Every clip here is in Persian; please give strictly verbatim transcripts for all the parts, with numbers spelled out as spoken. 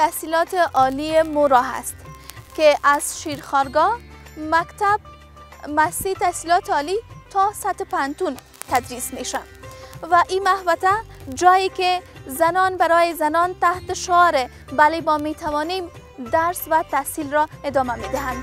تحصیلات عالی مورا هست که از شیرخوارگاه مکتب مؤسسه تحصیلات عالی تا سطح پانتون تدریس میشه و این محوطه جایی که زنان برای زنان تحت شعار بله ما میتوانیم درس و تحصیل را ادامه میدهند.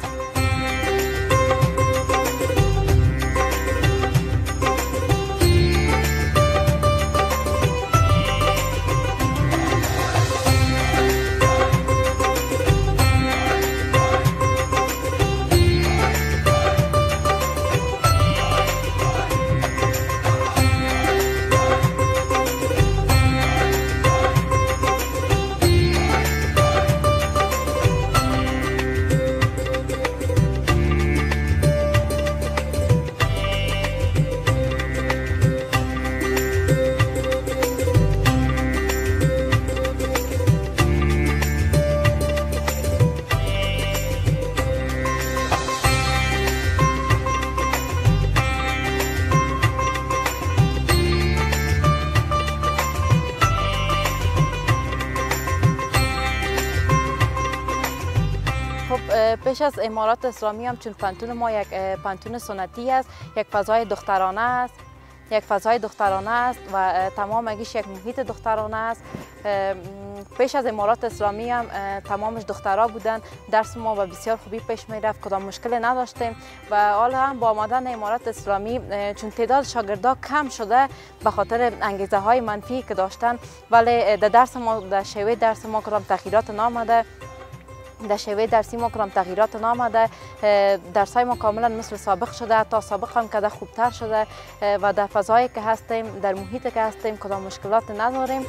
پیش از امارات اسلامی هم چون پانتون ما یک پانتون سنتی است، یک فضای دخترانه است، یک فضای دخترانه است و تمام اگیش یک محیط دخترانه است. پیش از امارات اسلامی هم تمامش دخترها بودن، درس ما به بسیار خوبی پیش می رفت، کدام مشکل نداشتیم و حالا هم با آمدن امارات اسلامی چون تعداد شاگردها کم شده به خاطر انگیزه های منفی که داشتن، ولی در درس ما در شیوه درس ما کدام تغییرات نامده، در شیوه درسی ما کدام تغییرات نامده، درس های ما کاملا مثل سابق شده، تا سابق هم کده خوبتر شده و در فضایی که هستیم، در محیطی که هستیم کدام مشکلات نداریم.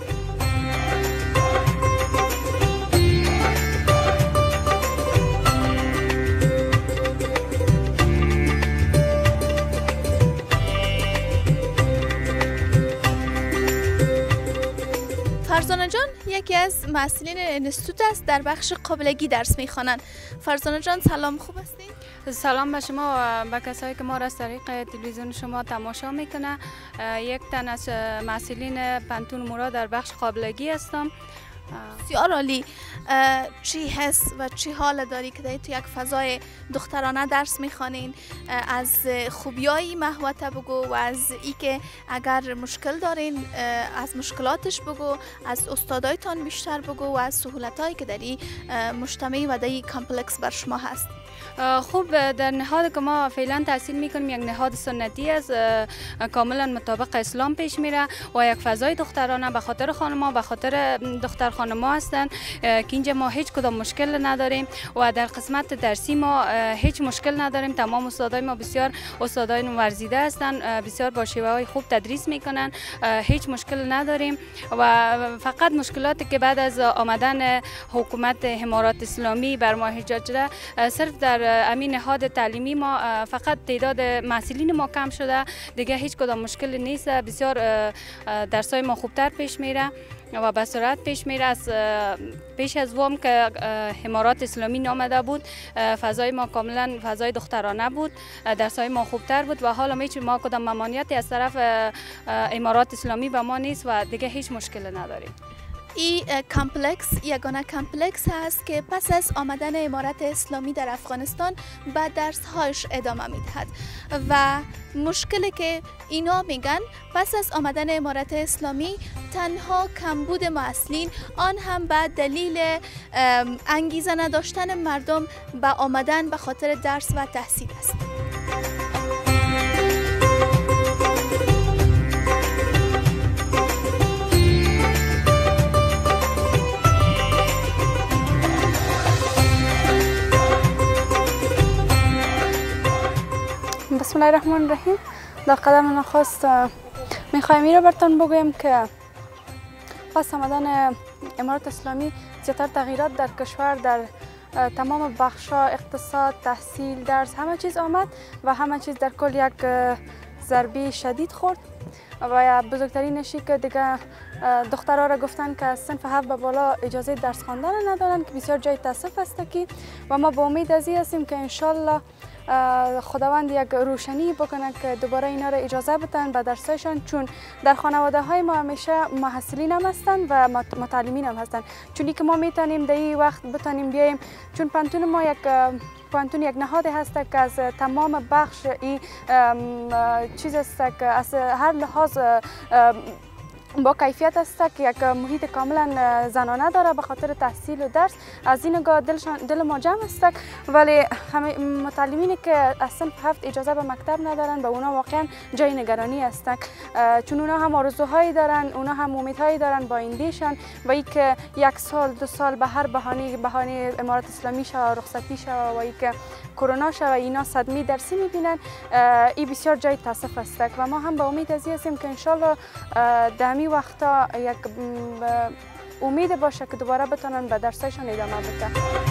فرزانه جان یکی از مسئولین انستیتوت است، در بخش قابلگی درس میخوانند. فرزانه جان سلام، خوب هستین؟ سلام به شما و به کسایی که ما را از طریق تلویزیون شما تماشا میکنه. یک تن از مسئولین پانتون مورا در بخش قابلگی هستم. بسیار عالی. چی حس و چی حال داری که تو یک فضای دخترانه درس میخوانین؟ از خوبیای محوطه بگو و از ای که اگر مشکل دارین از مشکلاتش بگو، از استادایتان بیشتر بگو و از سهولتایی که داری مجتمعی و دایی کامپلکس بر شما هست. خوب، در نهاد که ما فعلا تحصیل میکنیم یک نهاد سنتی است، کاملا مطابق اسلام پیش میره و یک فضای دخترانه به خاطر خانم‌ها به خاطر دختر خانم‌ها هستند که اینجا ما هیچ کدام مشکل نداریم و در قسمت درسی ما هیچ مشکل نداریم. تمام استادای ما بسیار استادای ورزیده هستند، بسیار با شیوه‌های خوب تدریس میکنن، هیچ مشکل نداریم و فقط مشکلاتی که بعد از آمدن حکومت امارات اسلامی بر ما ایجاد شده، صرف در امین نهاد تعلیمی ما فقط تعداد مسئولین ما کم شده، دیگه هیچ کدام مشکل نیست. بسیار درسای ما خوبتر پیش میره و به سرعت پیش میره. از پیش از وام که امارات اسلامی نامده بود، فضای ما کاملا فضای دخترانه بود، درسای ما خوبتر بود و حالا میچ ما کدام ممانعتی از طرف امارات اسلامی به ما نیست و دیگه هیچ مشکل نداریم. این کامپلکس یگانه کامپلکس هست که پس از آمدن امارت اسلامی در افغانستان به درسهایش ادامه میدهد و مشکلی که اینا میگن پس از آمدن امارت اسلامی تنها کمبود مسئولین، آن هم به دلیل انگیزه نداشتن مردم به آمدن به خاطر درس و تحصیل است. بسم الله الرحمن الرحیم. در قدم نخست میخوایم این رو براتون بگویم که پس آمدن امارات اسلامی زیادتر تغییرات در کشور در تمام بخش‌ها، اقتصاد، تحصیل، درس، همه چیز آمد و همه چیز در کل یک ضربه شدید خورد و بزرگترینشی که دیگه دخترها را گفتن که از صنف هفت به بالا اجازه درس خواندن ندارن که بسیار جای تاسف است کی و ما با امید از این هستیم که انشالله خداوند یک روشنی بکنه که دوباره اینا را اجازه بدن به درسایشان، چون در خانواده های ما همیشه محصلین هم هستن و متعلمین هم هستن، چون که ما میتونیم در این وقت بتونیم بیایم، چون پانتون ما یک پانتون یک نهاد هست که از تمام بخش این چیز است که از هر لحاظ با کیفیت است که یک محیط کاملا زنانه داره به خاطر تحصیل و درس. از این نگاه دلشان دل ما جمع است، ولی همه متعلمینی که از صنف هفت اجازه به مکتب ندارن به اونا واقعا جای نگرانی است، چون اونا هم آرزوهایی دارن، اونا هم امیدهایی دارن با ایندهشان و ای که یک سال دو سال به هر بهانه بهانه امارات اسلامی شو رخصتی شو و ای که کرونا شو و اینا صدمه درسی میبینن، این بسیار جای تاسف است و ما هم به امید از هستیم که ان شاء الله در وقتا یک امید باشه که دوباره بتونن به درسایشان ادامه بدن.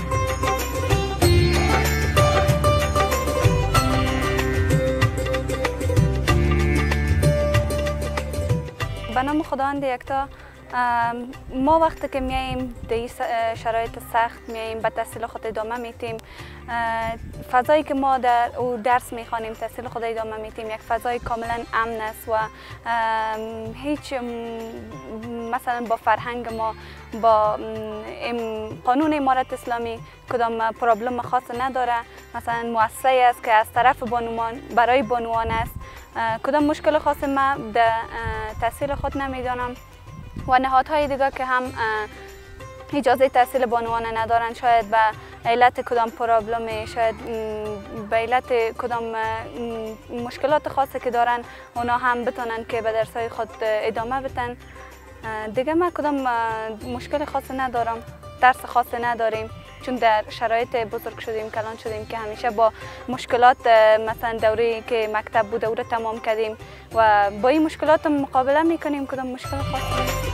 به نام خداوند یکتا، ما وقتی که میاییم در شرایط سخت میاییم به تحصیل خود ادامه میتیم، فضایی که ما در او درس میخوانیم تحصیل خود ادامه میتیم یک فضای کاملا امن است و هیچ مثلا با فرهنگ ما با قانون امارت اسلامی کدام پرابلم خاص نداره، مثلا مؤسسه است که از طرف بانوان برای بانوان است، کدام مشکل خاص ما در تحصیل خود نمیدانم و نهادهای دیگه که هم اجازه تحصیل بانوان ندارن، شاید به علت کدام پرابلم، شاید به علت کدام مشکلات خاصی که دارن اونا هم بتونن که به درسای خود ادامه بدن. دیگه ما کدام مشکل خاصی ندارم، درس خاصی نداریم، چون در شرایط بزرگ شدیم کلان شدیم که همیشه با مشکلات مثلا دوره که مکتب بود دوره تمام کردیم و با این مشکلات مقابله میکنیم، کدام مشکل خاصی نیست.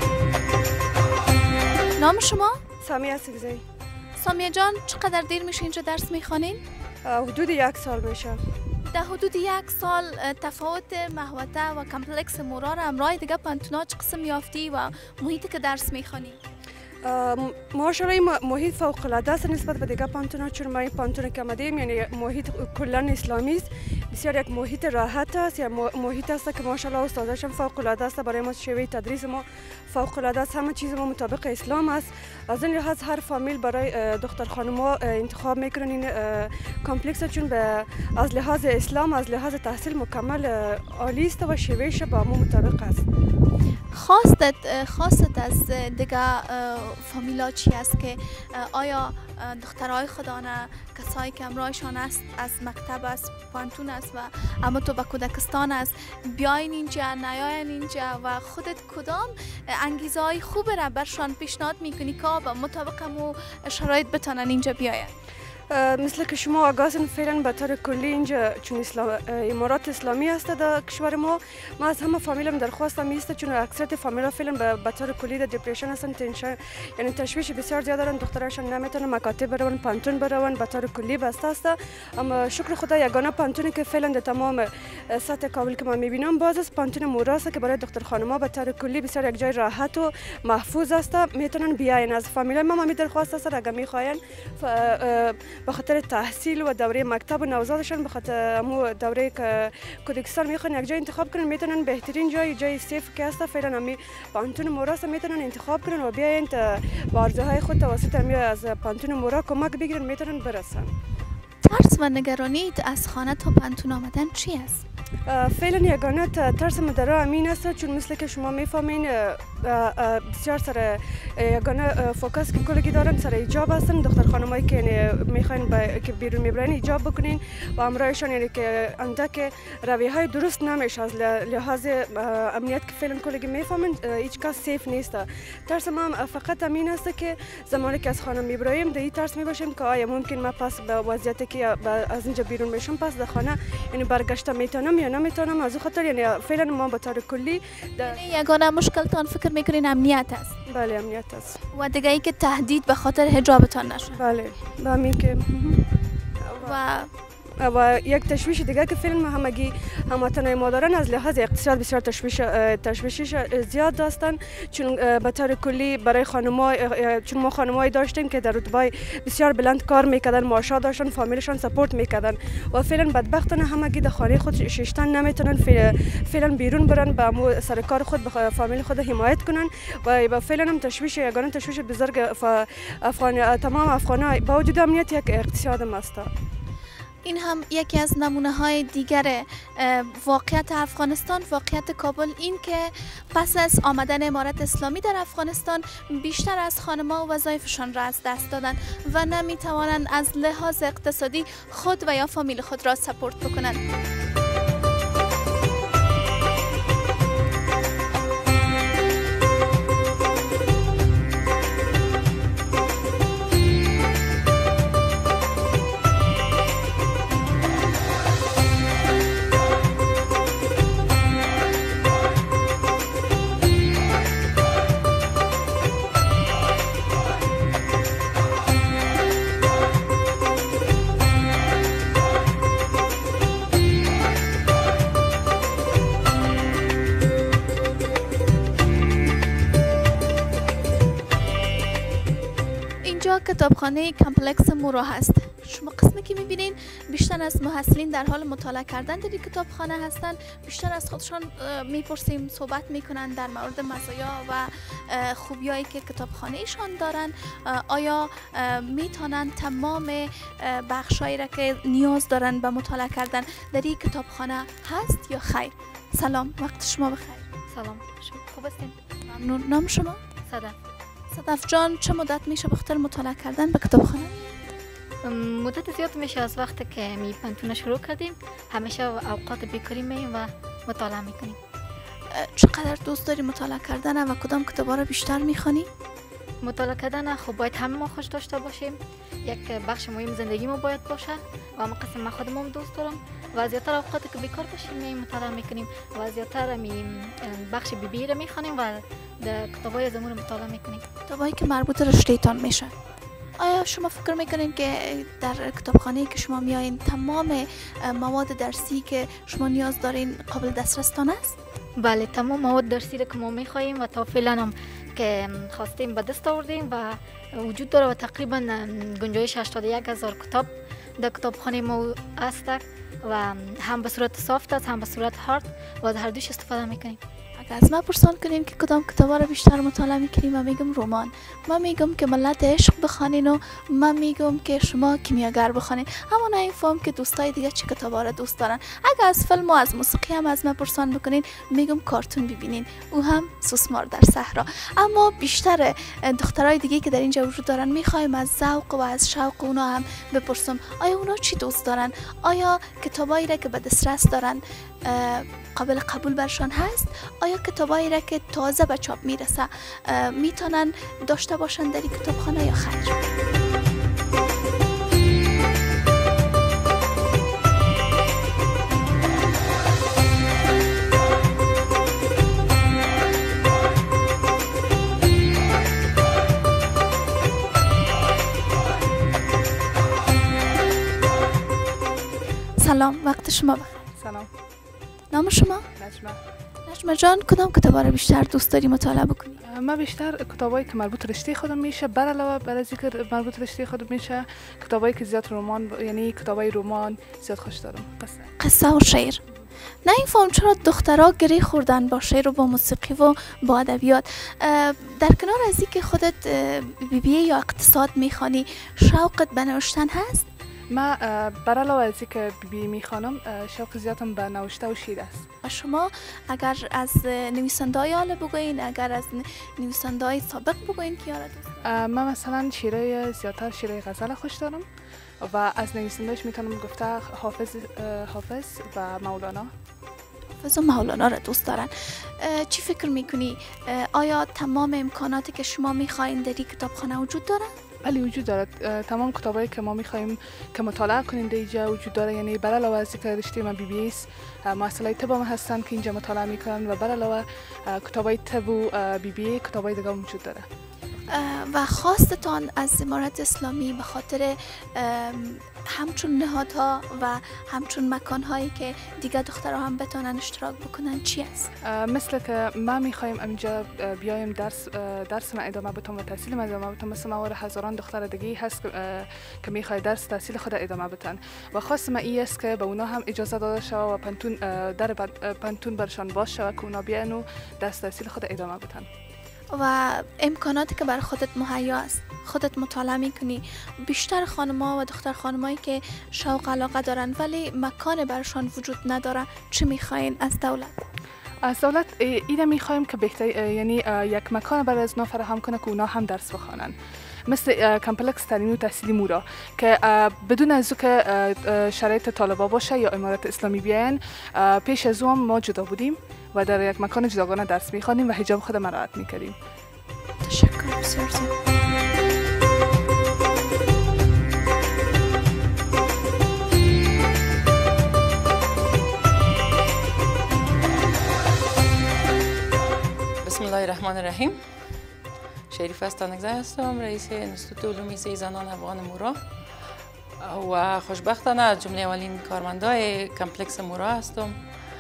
نام شما؟ سامیه سگزی. سامیه جان، چقدر دیر میشه اینجا درس میخوانین؟ حدود یک سال میشه. در حدود یک سال تفاوت محوطه و کمپلکس مورا را همراه دیگه پانتونا چه قسم یافتی و محیطی که درس میخوانی؟ ماشاءالله این محیط فوق العاده است نسبت به دیگه پانتونا، چون ما این پانتون که آمدیم یعنی محیط کلا اسلامی است، بسیار یک محیط راحت است، یا محیط است که ماشاءالله استادش هم فوق العاده است، برای ما شیوه تدریس ما فوق العاده است، همه چیز ما مطابق اسلام است. از این لحاظ هر فامیل برای دختر خانم‌ها انتخاب میکنن این کامپلکس، چون به از لحاظ اسلام از لحاظ تحصیل مکمل عالی است و شیوهش با ما مطابق است. خواستت خواستت از دیگه فامیلا چی است که آیا دخترای خودانه کسایی که همراهشان است از مکتب است، پانتون است و اما تو به کودکستان است بیاین اینجا نیاین اینجا و خودت کدام انگیزه های خوب را برشان پیشنهاد میکنی که به مطابق مو شرایط بتانن اینجا بیاین؟ مثل که شما آگاهین فعلا به طور کلی اینجا چون اسلام امارات اسلامی است در کشور ما، ما از همه فامیلم درخواستم است، چون اکثریت فامیلا فعلا به طور کلی در دیپریشن هستن، تنشن یعنی تشویش بسیار زیاد دارن، دختراشون نمیتونن مکاتب برون، پانتون برون، به طور کلی بسته است. اما شکر خدا یگانه پانتونی که فعلا در تمام سطح کابل که ما میبینم باز است پانتون مورا است که برای دختر خانم‌ها به طور کلی بسیار یک جای راحت و محفوظ است، میتونن بیاین. از فامیلا ما می درخواست است اگر میخواین به خاطر تحصیل و دوره مکتب و نوزادشان به خاطر مو دوره که کودکستان میخوان یک جای انتخاب کنن، میتونن بهترین جای جای سیف که است فعلا می پانتون مورا میتونن انتخاب کنن و بیاین تا با آرزوهای خود توسط می از پانتون مورا کمک بگیرن، میتونن برسن. ترس و نگرانیت از خانه تا پانتون آمدن چی است؟ فعلا یگانه ترس مدرا امین است، چون مثل که شما میفهمین بسیار سر یگانه فوکس که کلگی دارن سر ایجاب هستن، دختر خانمایی که میخواین که بیرون میبرن ایجاب بکنین و امرایشان یعنی که اندک رویه های درست نمیشه از لحاظ امنیت که فعلا کلگی میفهمین هیچ کس سیف نیست. ترس ما فقط امین است که زمانی که از خانه میبریم در این ترس میباشیم که آیا ممکن ما پس به وضعیتی که از اینجا بیرون میشم پس در خانه یعنی برگشته میتونم یا نمیتونم، از خاطر یعنی فعلا ما به طور کلی یعنی یگانه مشکلتان فکر میکنین امنیت است؟ بله امنیت است. و دیگه ای که تهدید به خاطر حجابتان نشد؟ بله به همین که و و یک تشویش دیگه که فعلا همگی هموطنان ما دارن از لحاظ اقتصاد بسیار تشویش تشویشش زیاد داشتن، چون به طور کلی برای خانم‌ها، چون ما خانم‌هایی داشتیم که در رتبه بسیار بلند کار میکردن، معاشات داشتن، فامیلشان سپورت میکردن و فعلا بدبختانه همگی در خانه خود شیشتن نمیتونن فعلا بیرون برن به مو سر کار خود به فامیل خود حمایت کنن و فعلا هم تشویش یگانه تشویش بزرگ افغان تمام افغان‌ها با وجود امنیت یک اقتصاد است. این هم یکی از نمونه های دیگر واقعیت افغانستان، واقعیت کابل، این که پس از آمدن امارت اسلامی در افغانستان بیشتر از خانم‌ها وظایفشان را از دست دادند و نمی توانند از لحاظ اقتصادی خود و یا فامیل خود را سپورت بکنند. کتابخانه کامپلکس مورا هست. شما قسمی که میبینین بیشتر از محصلین در حال مطالعه کردن در این کتابخانه هستن. بیشتر از خودشان میپرسیم، صحبت میکنن در مورد مزایا و خوبیایی که کتابخانه ایشان دارن. آیا میتونن تمام بخشایی را که نیاز دارن به مطالعه کردن در این کتابخانه هست یا خیر؟ سلام، وقت شما بخیر. سلام، شما خوب هستین؟ ممنون. نام شما؟ صدف. صدف جان، چه مدت میشه بخاطر مطالعه کردن به کتابخانه؟ مدت زیاد میشه از وقتی که می پنتون شروع کردیم. همیشه اوقات بیکاری مییم و مطالعه میکنیم. چقدر دوست داری مطالعه کردن و کدام کتابا رو بیشتر میخوانی؟ مطالعه کردن خب باید همه ما خوش داشته باشیم. یک بخش مهم زندگی ما باید باشه و ما قسم من خودم هم دوست دارم و زیادتر اوقاتی که بیکار باشیم می مطالعه میکنیم و زیادتر می بخش بی بی رو میخوانیم و در کتابای از امور مطالعه میکنیم. کتابایی که مربوط رشته‌تان میشه. آیا شما فکر میکنین که در کتابخانه‌ای که شما میایین تمام مواد درسی که شما نیاز دارین قابل دسترستان است؟ بله، تمام مواد درسی رو که ما میخواهیم و تا فعلا هم که خواستیم به دست آوردیم و وجود داره و تقریبا گنجایش هشتاد و یک هزار کتاب در کتابخانه ما است و هم به صورت سافت است هم به صورت هارد و از هر دوش استفاده میکنیم. اگر از ما پرسان کنین که کدام کتابا رو بیشتر مطالعه میکنیم، من میگم رمان. من میگم که ملت عشق بخوانین و من میگم که شما کیمیاگر بخوانین. همون این فهم که دوستای دیگه چه کتابا رو دوست دارن. اگر از فیلم و از موسیقی هم از ما پرسان بکنین، میگم کارتون ببینین، او هم سوسمار در صحرا. اما بیشتر دخترای دیگه که در اینجا وجود دارن میخوایم از ذوق و از شوق اونا هم بپرسم آیا اونا چی دوست دارن؟ آیا کتابایی را که به دسترس دارن قابل قبول برشان هست؟ آیا کتابایی را که تازه به چاپ میرسه میتونن داشته باشن در این کتابخانه یا خیر؟ سلام، وقت شما بخیر. سلام. نام شما؟ نجمه. نجمه جان، کدام کتابا رو بیشتر دوست داری مطالعه بکنی؟ من بیشتر کتابایی که مربوط رشته خودم میشه، بر علاوه بر از اینکه مربوط رشته خودم میشه، کتابایی که زیاد رمان، یعنی کتابای رمان زیاد خوش دارم. قصه. قصه و شعر. نه این فهم چرا دخترها گری خوردن با شعر و با موسیقی و با ادبیات. در کنار از اینکه خودت بی بی یا اقتصاد میخوانی، شوقت به نوشتن هست؟ من بر علاوه از اینکه بی بی میخوانم، شوق زیادم به نوشته و شعر است. و شما اگر از نویسنده‌های حال بگوین، اگر از نویسنده‌های سابق بگوین که یارا دوست دارم؟ من مثلا شعرهای زیادتر شعرهای غزل خوش دارم و از نویسنده‌اش میتونم گفته حافظ حافظ و مولانا. حافظ و مولانا را دوست دارن. چی فکر میکنی؟ آیا تمام امکاناتی که شما میخواین در این کتابخانه وجود داره؟ بله وجود دارد. تمام کتابایی که ما میخوایم که مطالعه کنیم در اینجا وجود داره. یعنی بر علاوه از اینکه رشته من بی بی اس، محصولات طب هم هستن که اینجا مطالعه میکنن و بر علاوه کتابای طب و بی بی کتابای دیگه وجود داره. و خواستتان از امارت اسلامی به خاطر همچون نهادها و همچون مکانهایی که دیگه دخترها هم بتونن اشتراک بکنن چی است؟ مثل که ما میخوایم اینجا بیایم درس درس ما ادامه بدم و تحصیل ما ادامه بدم، مثل ما هزاران دختر دیگه هست که میخواد درس تحصیل خود ادامه بدن و خاص ما این است که به اونا هم اجازه داده شود و پنتون در پنتون برشان باز شود که اونا بیان و درس تحصیل خود ادامه بدن. و امکاناتی که بر خودت مهیا است، خودت مطالعه میکنی، بیشتر خانم‌ها و دختر خانمایی که شوق علاقه دارن ولی مکان برشان وجود نداره، چی میخواین از دولت؟ از دولت ایده میخوایم که بهتر یعنی یک مکان برای از اونا فراهم کنه که اونا هم درس بخوانن، مثل کمپلکس تعلیمی و تحصیلی مورا که بدون از که شرایط طالبا باشه یا امارت اسلامی بیاین، پیش از اون ما جدا بودیم و در یک مکان جداگانه درس میخوانیم و حجاب خود مراعات میکردیم. تشکر بسیار زیاد. بسم الله الرحمن الرحیم. شریف استانگزی هستم، رئیس انستیتوت علوم سه زنان افغان مورا و خوشبختانه از جمله اولین کارمندای کمپلکس مورا هستم.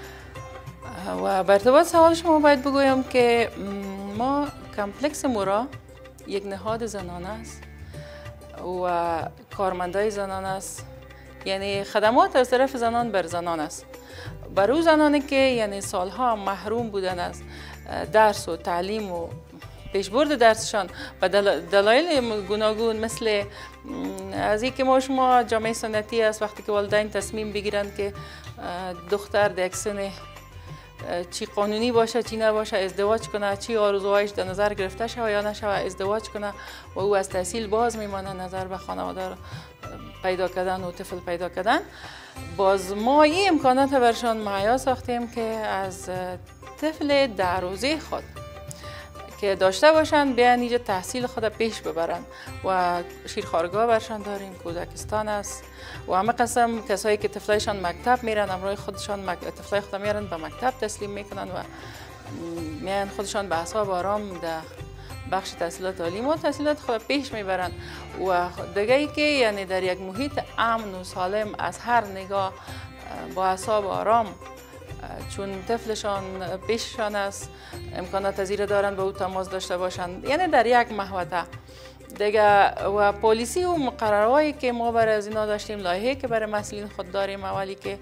و بر ارتباط سوال شما باید بگویم که ما کمپلکس مورا یک نهاد زنانه است و کارمندای زنان است، یعنی خدمات از طرف زنان بر زنان است، بر او زنانی که یعنی سالها محروم بودن از درس و تعلیم و پیشبرد درسشان و دلایل گوناگون، مثل از اینکه ما شما جامعه سنتی است، وقتی که والدین تصمیم بگیرند که دختر در یک سن چی قانونی باشه چی نباشه ازدواج کنه، چی آرزوهایش در نظر گرفته شود یا نشود ازدواج کنه و او از تحصیل باز میمانه نظر به خانواده پیدا کردن و طفل پیدا کردن، باز ما این امکانات برشان مهیا ساختیم که از طفل در روزه خود که داشته باشن بیان اینجا تحصیل خود پیش ببرن و شیرخوارگاه برشان داریم، کودکستان است و همه قسم کسایی که طفلایشان مکتب میرن امروز خودشان مک... طفلای خود میارن به مکتب تسلیم میکنن و میان خودشان به اعصاب آرام در بخش تحصیلات عالی و تحصیلات خود پیش میبرن و دیگه ای که یعنی در یک محیط امن و سالم از هر نگاه با اعصاب آرام، چون طفلشان پیششان است، امکانات زیر دارن به او تماس داشته باشند، یعنی در یک محوطه دیگه. و پلیسی و مقررهایی که ما برای از اینا داشتیم، لایحه‌ای که برای مسئولین خود داریم، اولی که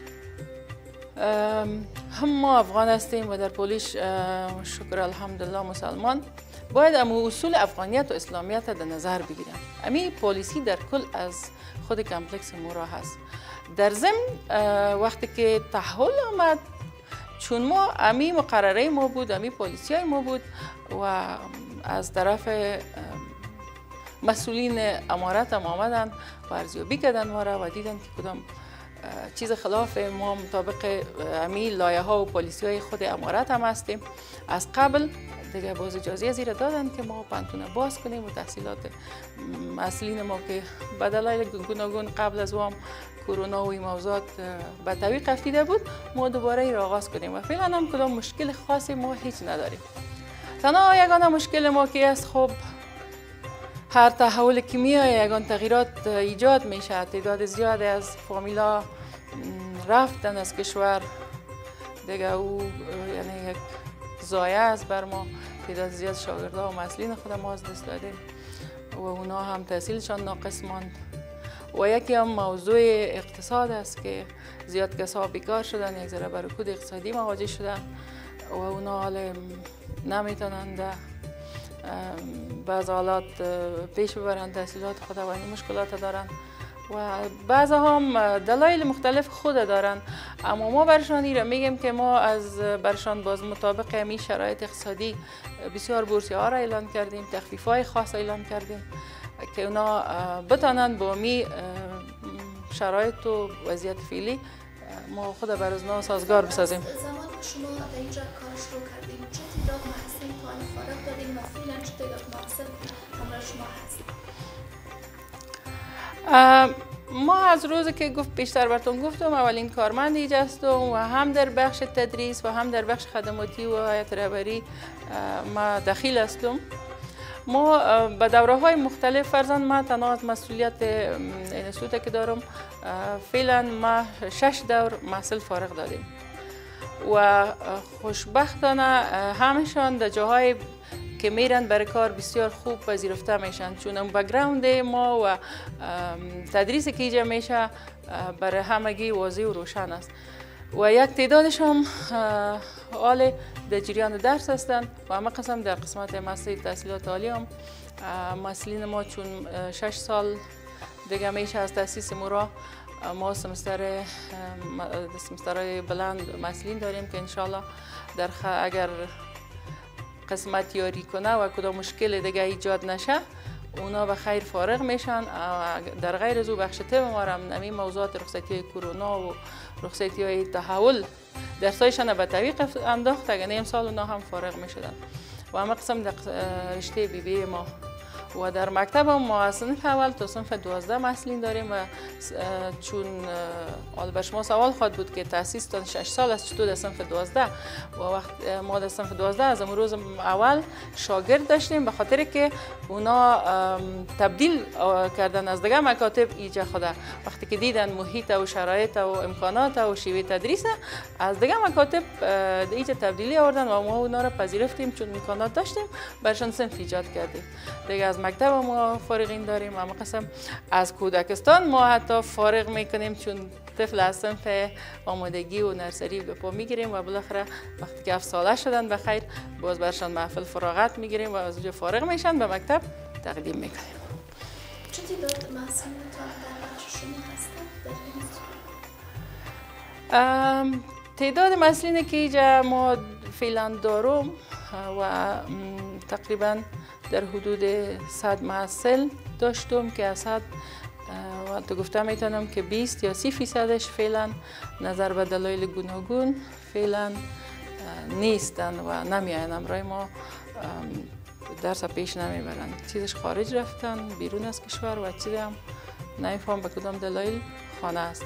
هم ما افغان هستیم و در پولیس شکر الحمدلله مسلمان، باید امو اصول افغانیت و اسلامیت در نظر بگیرن. امی پلیسی در کل از خود کمپلکس مورا هست. در ضمن وقتی که تحول آمد، چون ما امی مقرره ما بود، امی پلیسی های ما بود و از طرف مسئولین امارت هم آمدن و ارزیابی کردن ما را و دیدن که کدام چیز خلاف ما مطابق امی لایه ها و پلیسی های خود امارت هم هستیم. از قبل دیگه باز اجازه زیر دادن که ما پنتون باز کنیم و تحصیلات مسئولین ما که به دلایل گوناگون قبل از وام کرونا و این موضوعات به تعویق افتیده بود، ما دوباره ای را آغاز کنیم و فعلا هم کدام مشکل خاصی ما هیچ نداریم. تنها یگانه مشکل ما که است، خب هر تحول که میاد یگان تغییرات ایجاد میشه، تعداد زیادی از فامیلا رفتن از کشور دیگه، او یعنی یک ضایعه است بر ما. تعداد زیاد شاگردها و مسئولین خود ما از دست دادیم و اونا هم تحصیلشان ناقص ماند. و یکی هم موضوع اقتصاد است که زیاد کسا بیکار شدن، یک ذره به رکود اقتصادی مواجه شدن و اونا حال نمیتونن در بعض حالات پیش ببرن تحصیلات خود و این مشکلات دارن و بعض هم دلایل مختلف خود دارن. اما ما برشان را میگیم که ما از برشان باز مطابق امی شرایط اقتصادی بسیار بورسیه ها را اعلان کردیم، تخفیف های خاص اعلان کردیم که اونا بتانند با می شرایط و وضعیت فعلی ما خود بر از اونا سازگار بسازیم. زمان شما در اینجا کار شروع کردیم، چه تعداد محصول تعالی فارغ دادیم و فعلا چه تعداد محصول همراه شما هست؟ ما از روزی که گفت بیشتر براتون گفتم، اولین کارمند اینجا هستم و هم در بخش تدریس و هم در بخش خدماتی و هیئت رهبری ما دخیل هستم ما به دوره های مختلف فرزند ما تنها از مسئولیت اینستیتوت که دارم فعلا ما شش دور محصول فارغ دادیم و خوشبختانه همشان در جاهای که میرن برای کار بسیار خوب پذیرفته میشن، چون اون بک‌گراند ما و تدریسی که اینجا میشه برای همگی واضح و روشن است و یک تعدادش هم حال در جریان درس هستند و همه قسم در قسمت مؤسسه تحصیلات عالی هم مسئولین ما چون شش سال دیگه میشه از تاسیس مورا ما سمستر سمسترهای بلند مسئولین داریم که انشالله در اگر قسمت یاری کنه و کدام مشکل دیگه ایجاد نشه اونا به خیر فارغ میشن. در غیر از او بخش تیم ما هم نمی موضوعات رخصتی های کرونا و رخصتی های تحول درسایشان به تعویق انداخت، اگر نیم سال اونا هم فارغ میشدن و همه قسم در رشته بی بی ما و در مکتب هم ما از صنف اول تا صنف دوازده مسئولین داریم و چون آل بر شما سوال خواهد بود که تاسیس تا شش سال است چطور در صنف دوازده و وقت ما در صنف دوازده از امروز اول شاگرد داشتیم به خاطر که اونا تبدیل کردن از دیگه مکاتب ایجا خوده وقتی که دیدن محیط و شرایط و امکانات و شیوه تدریس از دیگه مکاتب ایجا تبدیلی آوردن و ما اونا را پذیرفتیم چون امکانات داشتیم برشان صنف ایجاد کردیم. دیگه از مکتب ما فارغین داریم، اما قسم از کودکستان ما حتی فارغ میکنیم چون طفل از صنف آمادگی و نرسری به پا میگیریم و بالاخره وقتی که هفت ساله شدن به خیر باز برشان محفل فراغت میگیریم و از اونجا فارغ میشن به مکتب تقدیم میکنیم. چه تعداد مسئولینتان در بخش شما هستند؟ تعداد مسئولینی که اینجا ما فعلا دارم و تقریبا در حدود صد محصل داشتم که از صد و تو گفته میتونم که بیست یا سی فیصدش فعلا نظر به دلایل گوناگون فعلا نیستن و نمیاین امرای ما درس پیش نمیبرن، چیزش خارج رفتن بیرون از کشور و چیزی هم نمیفهم به کدام دلایل خانه هستن.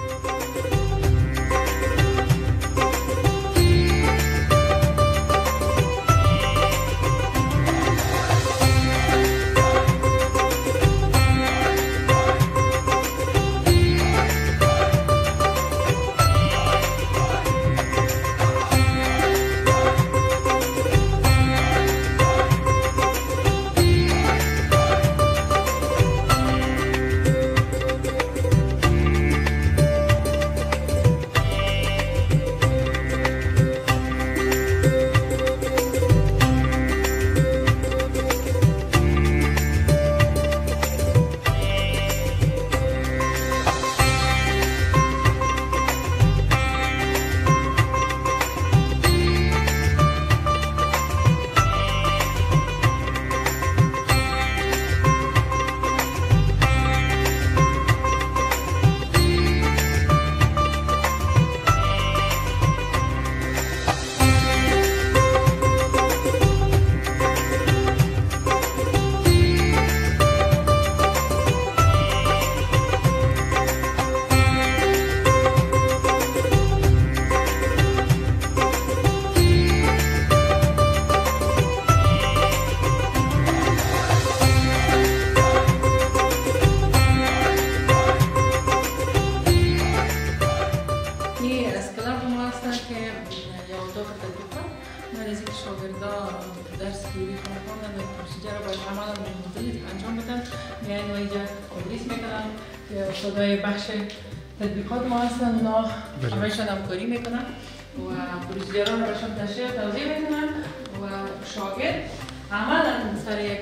بخش تطبیقات ما هستن، اونا همشان همکاری میکنن و پروسیجرها رو برشان تشریح توضیح میکنن و شاگرد عملا سر یک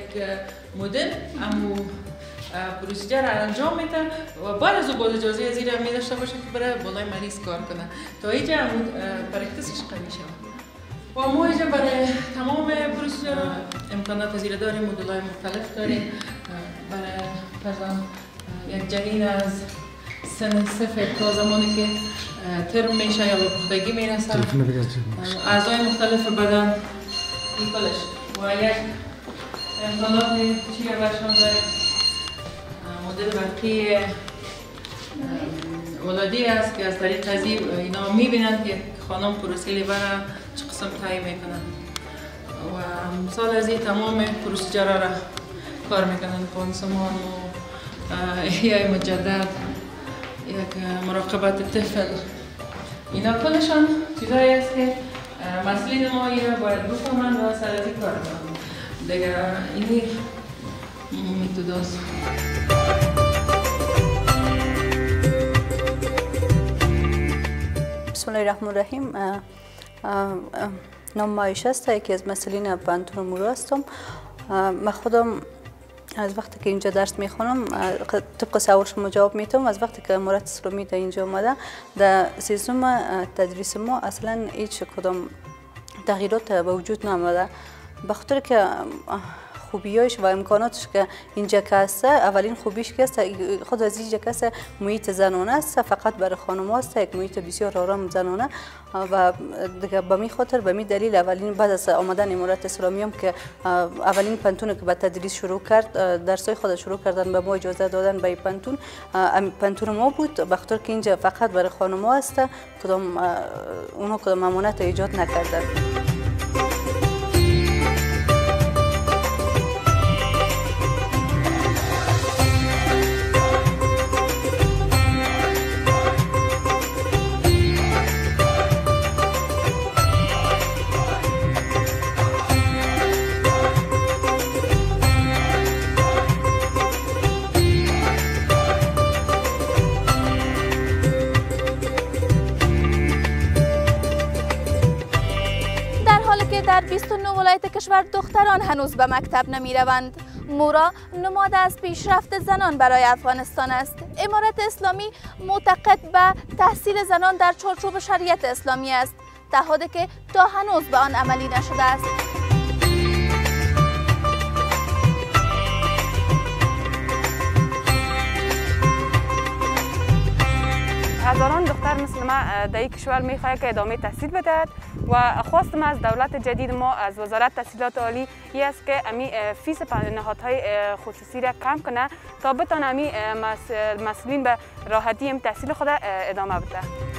مدل امو پروسیجر رو انجام میدن و بعد از او باز اجازه از این می داشته باشه که برای بالای مریض کار کنه تا اینجا امو پرکتسش قوی شود. و ما اینجا برای تمام پروسیجر امکانات پذیره داریم، مدل‌های مختلف داریم. برای مثلا یک جنین از سن صفر تا زمانی که ترم میشه یا به پختگی میرسه اعضای مختلف بدن ایکالش و یک امکانات چی برشان داریم. مدل برقی ولادی است که از طریق قضیه اینا میبینن که خانم پروسه لیور چه قسم تایی میکنن و سال از این تمام پروسیجرها را کار میکنن، پانسمان و احیای مجدد، یک مراقبت طفل، اینا کلشان چیزایی است که مسئولین ما اینا باید بفهمن و سر از این کار کنن. دیگه اینی میتوداست. بسم الله الرحمن الرحیم. نام مایش است، یکی از مسئولین پانتون مورا هستم. من خودم از وقتی که اینجا درس میخونم طبق سوال شما جواب میتونم. از وقتی که امارت اسلامی در اینجا آمده، در سیستم تدریس ما اصلا هیچ کدام تغییرات به وجود نآمده، به خاطر که خوبیایش و امکاناتش که اینجا که هست. اولین خوبیش که است خود از اینجا که است محیط زنانه است، فقط برای خانم است، یک محیط بسیار آرام زنانه و دیگه به می خاطر به می دلیل اولین بعد از آمدن امارت اسلامی هم که اولین پانتون که به تدریس شروع کرد، درسای خود شروع کردن به ما اجازه دادن به پانتون پانتون ما بود، به خاطر که اینجا فقط برای خانم است، کدام اونا کدام امانت ایجاد نکردن. در بیست و نه ولایت کشور دختران هنوز به مکتب نمی روند. مورا نماد از پیشرفت زنان برای افغانستان است. امارت اسلامی معتقد به تحصیل زنان در چارچوب شریعت اسلامی است، تعهدی که تا هنوز به آن عملی نشده است. هزاران دختر مثل ما در این کشور میخواهد که ادامه تحصیل بدهد و خواستم از دولت جدید ما از وزارت تحصیلات عالی این است که امی فیس نهادهای خصوصی را کم کنه تا بتانه امی مسئولین به راحتی تحصیل خود ادامه بده.